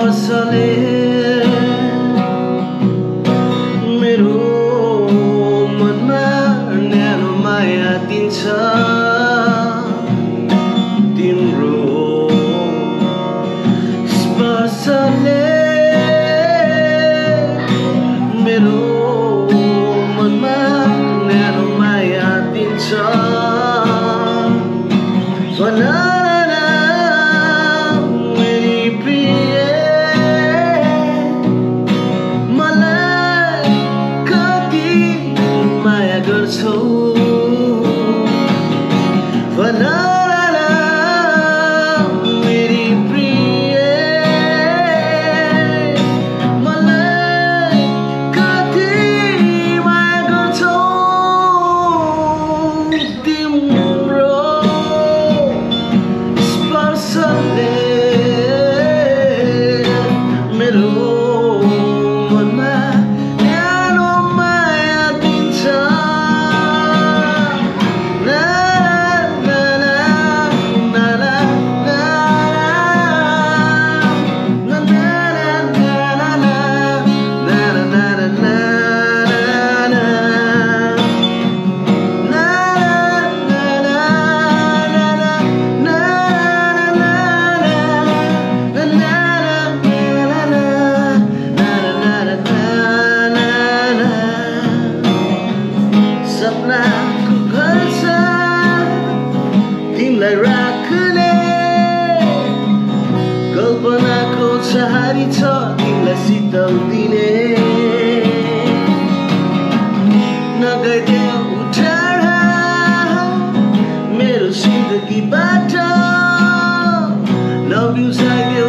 स्पर्शले मेरो मनमा न्यानो माया दिन्छ तिम्रो स्पर्शले मेरो मनमा न्यानो माया दिन्छ मेरी प्रिय मलाई कति माया गर्छौ मेरी प्रिय मलाई कति माया गर्छौ तिम्रो स्पर्शले मेरो मनमा न्यानो माया दिन्छ सपनाको घर छ तिमीलाई राख्ने कल्पनाको छहारी छ तिमीलाई शीतल दिने नगइदेऊ टाढा मेरो जिन्दगीबाट लभ यु